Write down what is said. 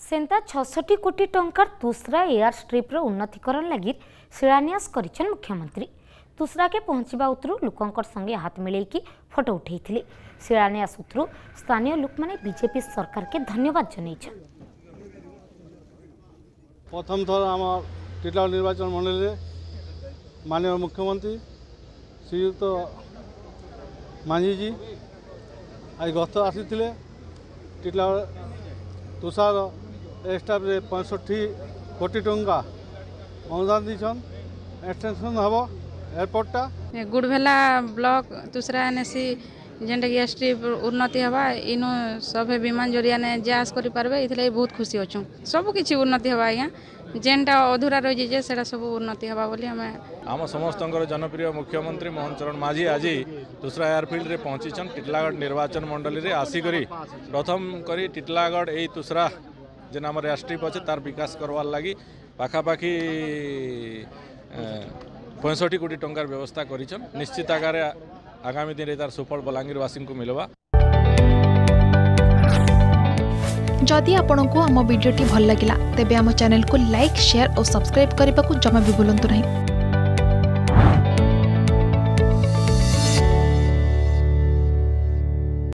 Santa 66 कोटी टंकार तुसरा air स्ट्रिप्र उन्नतीकरण लगी शिलान्यास करिछन मुख्यमंत्री। तुसरा के पहुंचवा उतरू लोकंकर संगे हाथ मिलेकी फोटो उठेइथिले। शिलान्यास उतरू स्थानीय लोक माने बीजेपी सरकार के धन्यवाद जनाइछन। प्रथम थर आम टिटलागढ़ निर्वाचन मंडल रे माननीय मुख्यमंत्री श्रीयुक्त मांझी जी आज गत आसी टिटलागढ़ तुषार स्टाफ 65 कोटी टंका अनुदान दीछन। एक्सटेंशन हम एयरपोर्टा गुड़भेला ब्लॉक तुसरा एनएसी जेनटा कि स्ट्रिप उन्नति हवा इनो सभे विमान जरिया ने जास करि पारबे इथले बहुत खुशी होछु। सब किछि उन्नति हवा आज्ञा जेनटा अधूरा रहि जे सेटा सब उन्नति हवा बोली हमें आम समस्तंकर जनप्रिय मुख्यमंत्री मोहन चरण मांझी आज तुसरा एयरफील्ड रे पहुंचीछन। टिटलागढ़ निर्वाचन मंडली रे आसिकरी प्रथम करी टिटलागढ़ ए तुसरा जेन आम एयरस्ट्रिप अच्छे तार विकास करवार लगी पाखापाखि 65 कोटी टंकार व्यवस्था करिछन। निश्चित आकार आगामी दिन तार सुफल बलांगीरवासी को मिलवा। जदि आपंक आम भिडी भल लगा तेब आम चैनल को लाइक शेयर और सब्सक्राइब करने को जमा भी भूलु नहीं।